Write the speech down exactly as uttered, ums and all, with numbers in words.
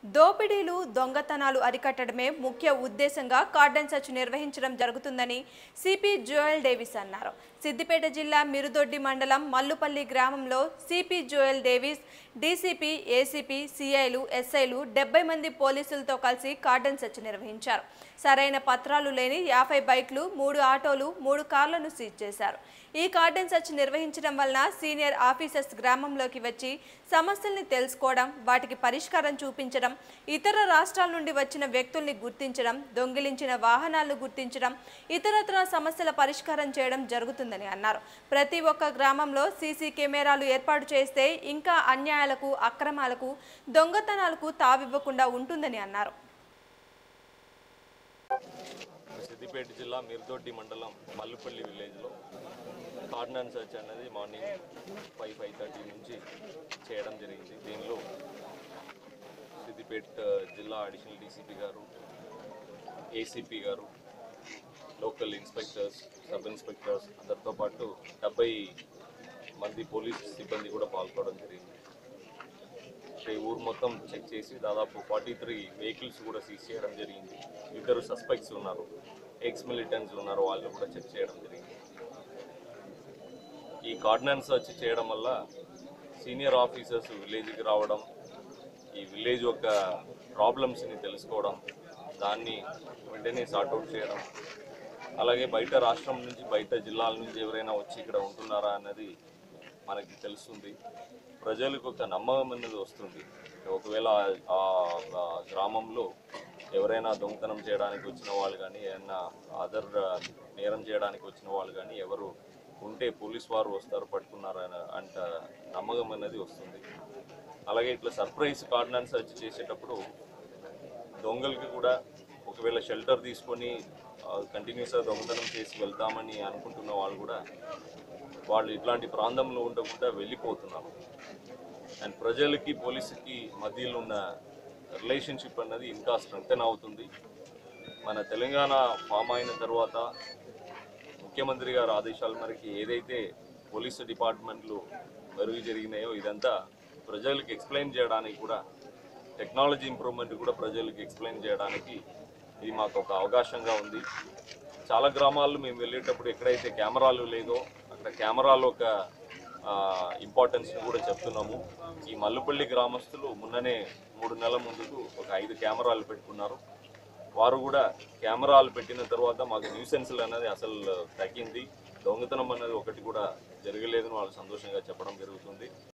దోపిడీలు దొంగతనాలు అరికట్టడమే ముఖ్య ఉద్దేశంగా కార్డన్ సెర్చ్ నిర్వహించడం జరుగుతుందని సిపి జోయల్ డేవిస్ అన్నారు. సిద్దిపేట జిల్లా మిరుదొడ్డి మండలం మల్లుపల్లి గ్రామంలో CP Joel Davis, DCP, ACP, సిఐలు, ఎస్ఐలు డెబ్బై మంది పోలీసులతో కలిసి కార్డన్ సెర్చ్ నిర్వహించారు. సరైన పత్రాలు లేని యాభై బైక్లు, మూడు ఆటోలు, మూడు కార్లను సీజ్ చేశారు. ఈ కార్డన్ సెర్చ్ నిర్వహించడం వలన సీనియర్ ఆఫీసర్స్ గ్రామంలోకి వచ్చి సమస్యల్ని తెలుసుకోవడం, వాటికి పరిష్కారం చూపించడం, ఇతర రాష్ట్రాల నుండి వచ్చిన వ్యక్తుల్ని గుర్తించడం, దొంగిలించిన వాహనాలను గుర్తించడం, ఇతరత్ర సమస్యల పరిష్కారం చేయడం జరుగుతుందని అన్నారు. ప్రతి ఒక్క గ్రామంలో సీసీ కెమెరాలు ఏర్పాటు చేస్తే ఇంకా అన్యాయాలకు, అక్రమాలకు, దొంగతనాలకు తావివ్వకుండా ఉంటుందని అన్నారు. సిద్దిపేట జిల్లా మిరుదొడ్డి మండలం మల్లుపల్లి విలేజ్లో కార్డన్ సెర్చ్ అనేది మార్నింగ్ ఫైవ్ ఫైవ్ థర్టీ నుంచి చేయడం జరిగింది. దీనిలో సిద్దిపేట జిల్లా అడిషనల్ డీసీపీ గారు, ఏసీపీ గారు, లోకల్ ఇన్స్పెక్టర్స్, సబ్ ఇన్స్పెక్టర్స్ అందరితో పాటు డెబ్బై మంది పోలీస్ సిబ్బంది కూడా పాల్గొనడం జరిగింది. ఈ ఊరు మొత్తం చెక్ చేసి దాదాపు ఫార్టీ త్రీ వెహికల్స్ కూడా సీజ్ చేయడం జరిగింది. ఇద్దరు సస్పెక్ట్స్ ఉన్నారు, ఎక్స్ మిలిటెంట్స్ ఉన్నారు, వాళ్ళు కూడా చెక్ చేయడం జరిగింది. ఈ కార్డన్ సెర్చ్ చేయడం వల్ల సీనియర్ ఆఫీసర్స్ విలేజ్కి రావడం, ఈ విలేజ్ యొక్క ప్రాబ్లమ్స్ని తెలుసుకోవడం, దాన్ని వెంటనే సార్ట్అవుట్ చేయడం, అలాగే బయట రాష్ట్రం నుంచి, బయట జిల్లాల నుంచి ఎవరైనా వచ్చి ఇక్కడ ఉంటున్నారా అన్నది మనకి తెలుస్తుంది. ప్రజలకు ఒక నమ్మకం అనేది వస్తుంది. ఒకవేళ ఆ గ్రామంలో ఎవరైనా దొంగతనం చేయడానికి వచ్చిన వాళ్ళు కానీ, ఏదైనా అదర్ నేరం చేయడానికి వచ్చిన వాళ్ళు కానీ ఎవరు ఉంటే పోలీస్ వారు వస్తారు, పట్టుకున్నారు అంట నమ్మకం అనేది వస్తుంది. అలాగే ఇట్లా సర్ప్రైజ్ కార్డన్ సెర్చ్ చేసేటప్పుడు దొంగలకి కూడా ఒకవేళ షెల్టర్ తీసుకొని కంటిన్యూస్గా దొంగతనం చేసి వెళ్తామని అనుకుంటున్న వాళ్ళు కూడా వాళ్ళు ఇట్లాంటి ప్రాంతంలో ఉండకుండా వెళ్ళిపోతున్నారు. అండ్ ప్రజలకి పోలీసుకి మధ్యలో ఉన్న రిలేషన్షిప్ అన్నది ఇంకా స్ట్రెంగ్తెన్ అవుతుంది. మన తెలంగాణ ఫామ్ అయిన తర్వాత ముఖ్యమంత్రి గారి ఆదేశాల మేరకు ఏదైతే పోలీసు డిపార్ట్మెంట్లు మెరుగు జరిగినాయో ఇదంతా ప్రజలకు ఎక్స్ప్లెయిన్ చేయడానికి కూడా, టెక్నాలజీ ఇంప్రూవ్మెంట్ కూడా ప్రజలకు ఎక్స్ప్లెయిన్ చేయడానికి ఇది మాకు ఒక అవకాశంగా ఉంది. చాలా గ్రామాల్లో మేము వెళ్ళేటప్పుడు ఎక్కడైతే కెమెరాలు లేదో అక్కడ కెమెరాలు ఒక ఇంపార్టెన్స్ని కూడా చెప్తున్నాము. ఈ మల్లుపల్లి గ్రామస్తులు మొన్ననే మూడు నెలల ముందుకు ఒక ఐదు కెమెరాలు పెట్టుకున్నారు. వారు కూడా కెమెరాలు పెట్టిన తర్వాత మాకు న్యూసెన్స్లు అనేది అసలు తగ్గింది, దొంగతనం అనేది ఒకటి కూడా జరగలేదని వాళ్ళు సంతోషంగా చెప్పడం జరుగుతుంది.